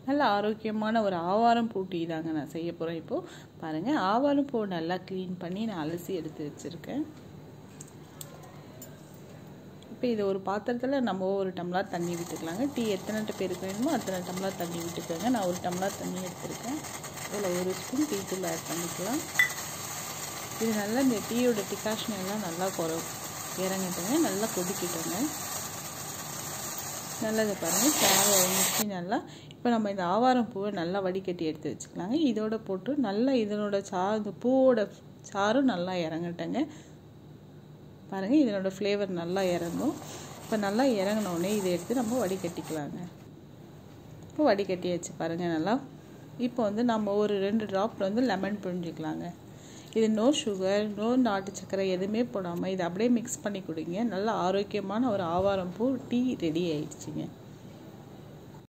நல்ல ஆரோக்கியமான ஒரு ஆவாரம் பூ டீ தாங்க நான் செய்ய போகிறேன். இப்போது பாருங்கள், ஆவாரம் பூ நல்லா க்ளீன் பண்ணி நான் அலசி எடுத்து வச்சுருக்கேன். இப்போ இது ஒரு பாத்திரத்தில் நம்ம ஒரு டம்ளர் தண்ணி விட்டுக்கலாங்க. டீ எத்தனை பேருக்கு வேணுமோ அத்தனை டம்ளர் தண்ணி விட்டுக்கோங்க. நான் ஒரு டம்ளர் தண்ணி எடுத்துருக்கேன். இதில் ஒரு ஸ்பூன் டீ தூள் ஆட் பண்ணிக்கலாம். இது நல்லா இந்த டீயோட டிகாஷன் எல்லாம் நல்லா இறங்கிட்டுங்க, நல்லா கொதிக்கிட்டோங்க. நல்லது பாருங்கள், சாறு இறங்கிச்சு நல்லா. இப்போ நம்ம இந்த ஆவாரம் பூவை நல்லா வடிகட்டி எடுத்து வச்சுக்கலாங்க. இதோட போட்டு நல்லா இதனோட இந்த பூவோட சாறும் நல்லா இறங்கட்டங்க. பாருங்கள், இதனோட ஃப்ளேவர் நல்லா இறங்கும். இப்போ நல்லா இறங்கினோடனே இதை எடுத்து நம்ம வடிகட்டிக்கலாங்க. இப்போ வடிகட்டியாச்சு பாருங்கள் நல்லா. இப்போ வந்து நம்ம ஒரு 2 ட்ராப் லெமன் புழிஞ்சிக்கலாங்க. இது நோ சுகர், நோ நாட்டு சர்க்கரை எதுவுமே போடாமல் இதை அப்படியே மிக்ஸ் பண்ணி குடிங்க. நல்ல ஆரோக்கியமான ஒரு ஆவாரம் பூ டீ ரெடி ஆயிடுச்சுங்க.